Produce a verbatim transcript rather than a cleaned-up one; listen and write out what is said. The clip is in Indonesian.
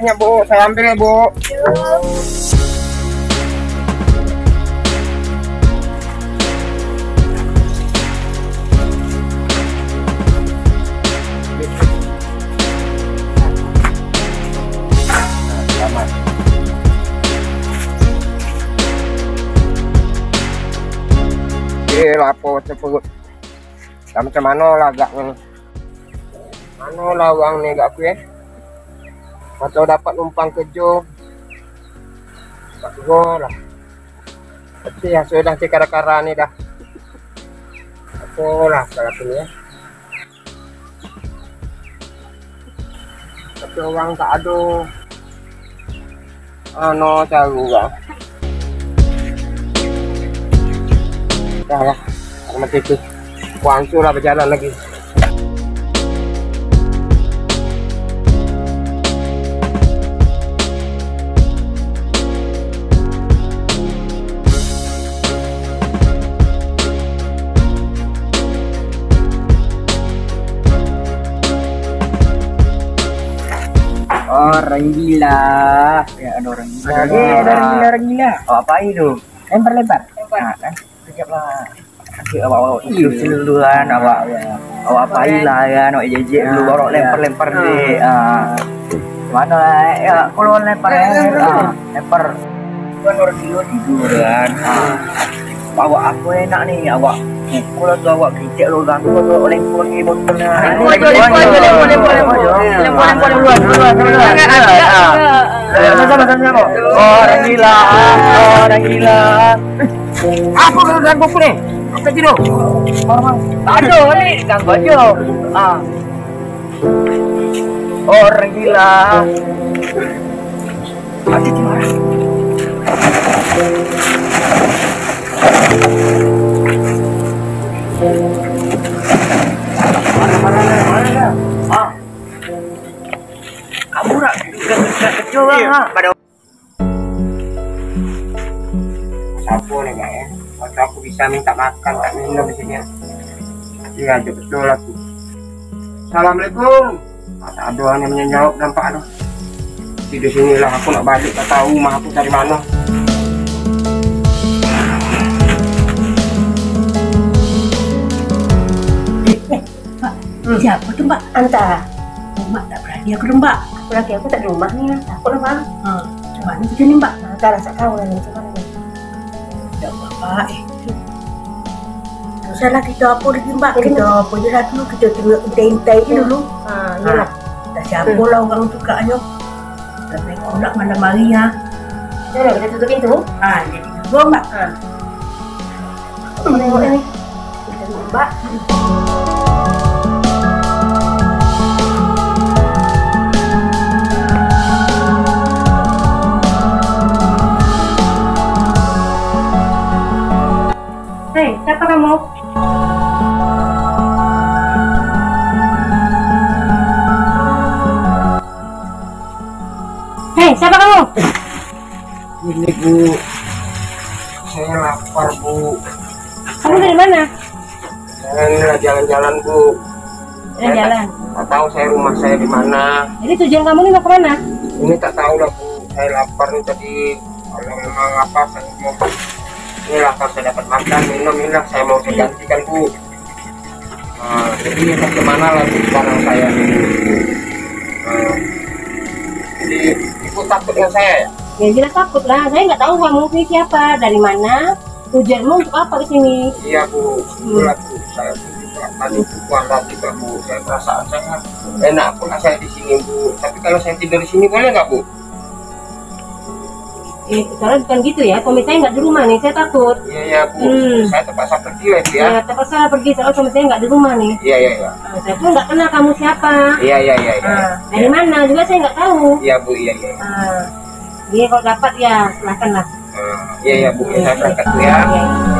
buahnya Bu, saya ambil ya Bu. Oke, lapo cepet. Macam mana lah agaknya nih? Mana lah uang nih gak aku ya? Atau dapat numpang kejo? Tak go lah. Tapi ya sudah sih kara-kara nih dah. Aku lah kalau ini ya. Tapi uang tak ada. Ano tahu gak? Dah lah, sama itu. Kuancu lah berjalan lagi. Orang gila, ya ada orang gila. Ada orang gila, orang gila. Oh, apa itu? Lempar-lempar. Nah, kan sekejaplah. Awak itu duluan, awak awak pailah ya, nak jejek dulu baru lempar-lempar deh. Ah, mana ya kalau lempar ah, lempar kan orang gila tiduran. Ah, awak aku enak nih, awak pukul atau awak kicik lo ganggu atau lempar ke botolnya. Lempar, lempar, lempar, lempar, lempar, lempar duluan, duluan, duluan. Sama-sama kok. Orang gila, orang gila. Apa kalau ganggu aku nih? Apa gitu? Orang ada nih ganggu aja. Ah, orang gila. Mati marah. Mana-mana, ah, kamu nak kecil lah, pada Siapa nih Kak ya? Waktu aku bisa minta makan, tak minum di sini. Iya, betul aku. Assalamualaikum. Tak ada yang menjawab nampak tu. Di sinilah aku nak balik, tak tahu rumah aku dari mana. Hmm. Siapa tu Mbak? Anta. Mbak tak berani aku tu Mbak. Aku laki aku tak di rumah ni. Takut lah Mbak. Hmm. Macam mana kita ni Mbak? Anta rasa tahu lah ni macam mana ni. Tak apa eh. Tak usahlah kita apa lagi Mbak. Jadi kita apa je lah dulu. Kita tengok intai-intai je dulu. Ha, yalah. Tak siapa lah orang tukaknya. Tapi aku nak mana mari ha. Jadi kita tutup pintu? Ha, jadi tutup Mbak. Ha. Apa tengok ni? Kita tengok Mbak. Hei, siapa kamu? Hei, siapa kamu? Ini Bu, saya lapar Bu. Kamu dari mana? Saya ini jalan-jalan Bu. Jalan-jalan. Tak tahu saya rumah saya di mana. Jadi tujuan kamu ini mau kemana? Ini tak tahu lah Bu. Saya lapar nih tadi. Kalau memang apa saya mau. Inilah kalau saya dapat makan minum inilah saya mau saya gantikan Bu. Nah, jadi entah kemana lagi sekarang saya ini. Nah, jadi ibu takut dengan saya ya? Ya jelas takut lah. Saya nggak tahu kamu ini siapa, dari mana, tujuanmu untuk apa ke sini? Iya Bu, itulah Bu. Saya pun juga tadi bukan tadi Bu. Saya perasaan saya enak pula saya di sini Bu. Tapi kalau saya tidur di sini boleh nggak Bu? Eh, kalau bukan gitu ya, suami saya nggak di rumah nih, saya takut. Iya iya Bu, Hmm. saya terpaksa pergi ya Bu ya. Ya, terpaksa pergi soal suami saya nggak di rumah nih. Iya iya iya. Nah, saya pun nggak kenal kamu siapa. Iya iya iya. iya. Nah, dari mana juga saya nggak tahu. Iya Bu, iya iya. Nah, dia kalau dapat ya silahkan lah. Uh, iya iya Bu, saya berangkat Bu ya. Ya.